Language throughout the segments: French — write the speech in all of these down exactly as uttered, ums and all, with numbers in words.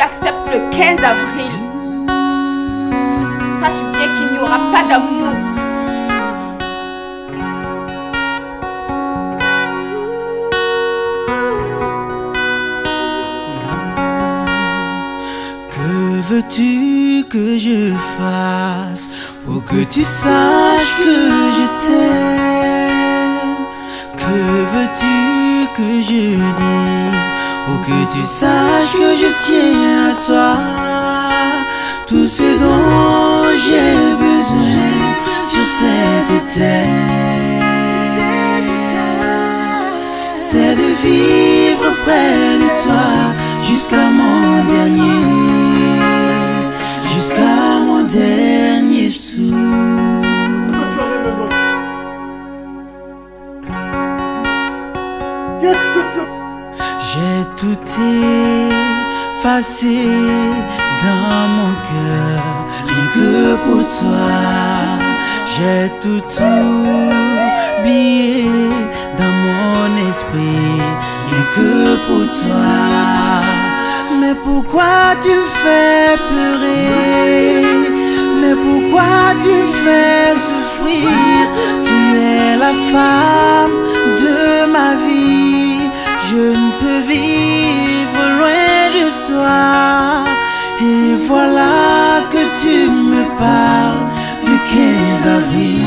acceptes le quinze avril, sache bien qu'il n'y aura pas d'amour. Que veux-tu que je fasse pour que tu saches que je t'aime? Que veux-tu que je dise pour que tu saches que je tiens à toi? Tout ce dont j'ai besoin sur cette terre, c'est de vivre près de toi jusqu'à mon dernier, jusqu'à mon dernier souffle. J'ai tout effacé dans mon cœur, rien que pour toi. J'ai tout oublié dans mon esprit, rien que pour toi. Mais pourquoi tu me fais pleurer? Mais pourquoi tu me fais souffrir? Tu es la femme de ma vie, je ne peux vivre loin de toi. Et voilà que tu me parles du quinze avril.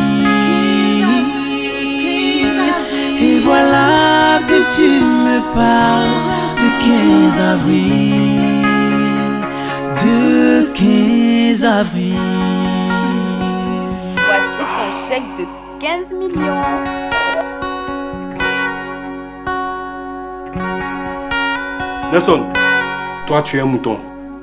Et voilà que tu me parles du quinze avril. De quinze avril. Voici ton chèque de quinze millions. Nelson, toi tu es un mouton.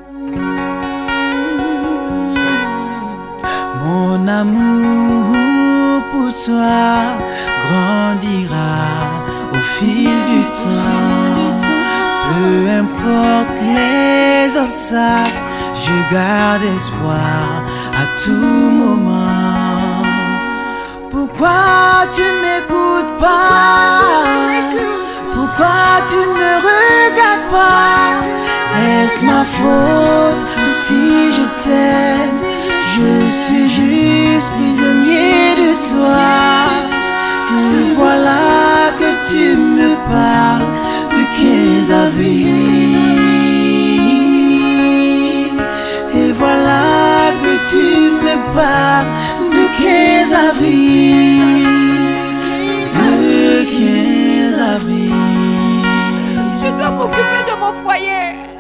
Mon amour pour toi grandira au fil du temps. Peu importe les obstacles, je garde espoir à tout moment. Pourquoi tu ne m'écoutes pas? Pourquoi tu ne me regardes pas? Est-ce ma faute si je t'aime? Je suis juste prisonnier de toi. Et voilà que tu me parles du quinze avril. Et voilà que tu me parles du quinze avril. Du quinze avril. Je dois m'occuper de mon foyer.